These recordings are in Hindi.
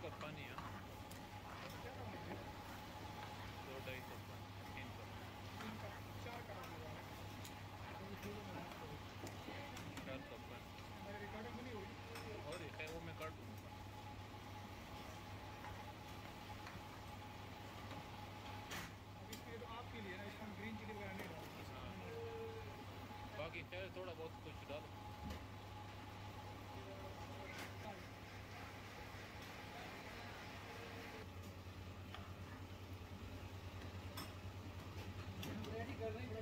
कप पानी है, 2-2.5 कप पानी, 3 कप, 4 कप पानी। और ये खैर वो मैं काट दूँगा। आपके लिए ना, इसमें ग्रीन चिली वगैरह नहीं डालते। बाकी खैर थोड़ा बहुत कुछ डालो। रेडी कर रहे हैं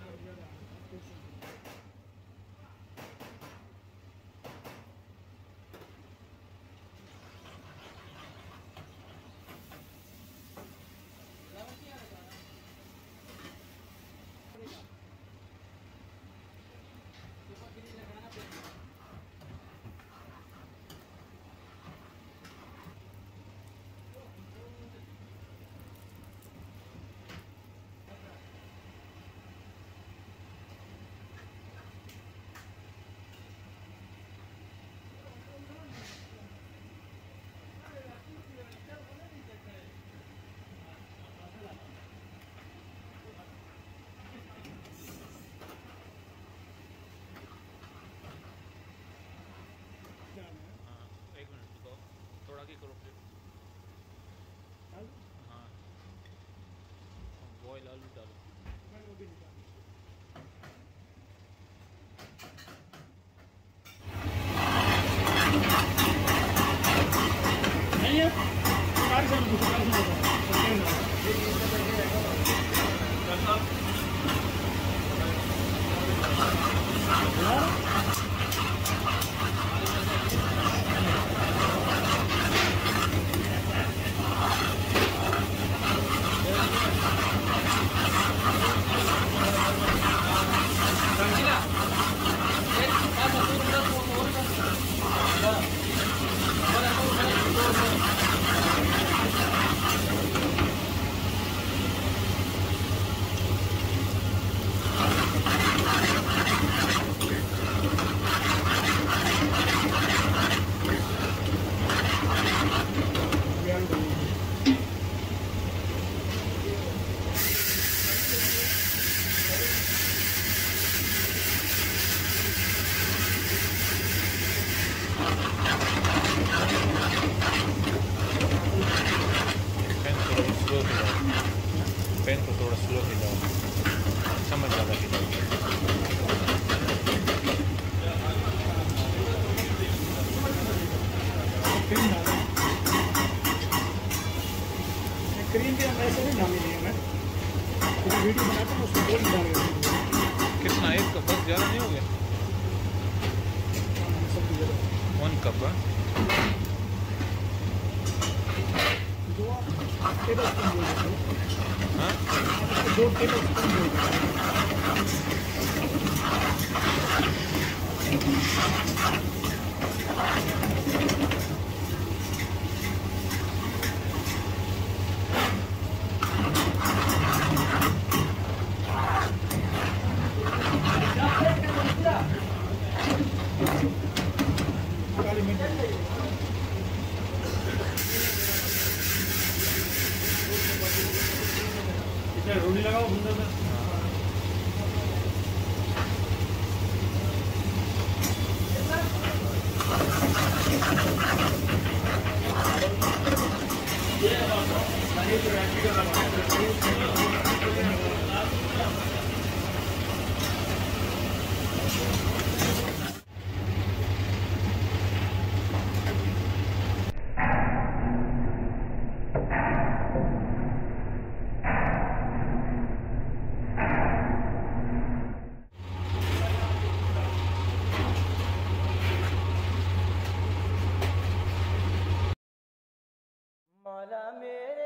हाँ 1 मिनट रुको, थोड़ा आगे करो फिर। हाँ बॉयल आलू डालो। नहीं है पैन को थोड़ा स्लो हिलाओ, चम्मच ज़्यादा हिलाओ। क्रीम के अंदर ऐसे नहीं डाली है, मैं वीडियो बनाता हूँ उसमें बोल डालेंगे। कितना, 1 कप बस, ज़्यादा नहीं हो गया? 1 कप है। जो आप टेबल स्पून बोल देते हो, हाँ 2 टेबल स्पून बोल देते रोटी लगाओ सुंदर में। मौला मेरे